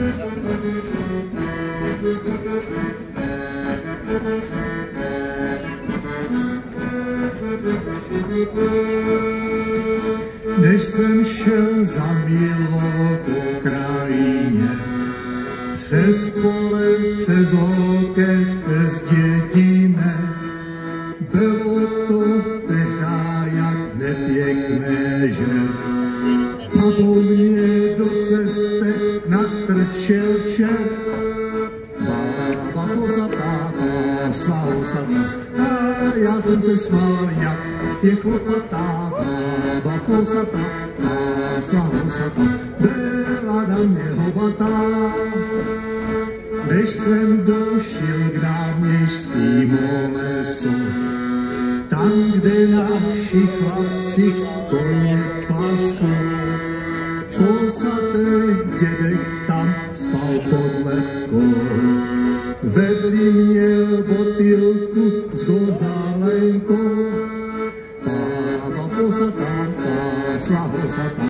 Než jsem šel za milou po krajině, přes pole, přes loket, přes dědine, bylo to tehdy jak nepěkné, že a po mně do cesty nastrčil čer. Bába posatá, básla hosatá, a já jsem se smál, jak je chlopatá. Bába posatá, básla hosatá, byla na mě hobatá. Než jsem došel k náměstskýmu lesu, tam, kde naši chlapci koně pasou, posatý dědek tam spal pod lepkou. Vedli měl botylku s gořálenkou, bába posatá, pásla hosatá.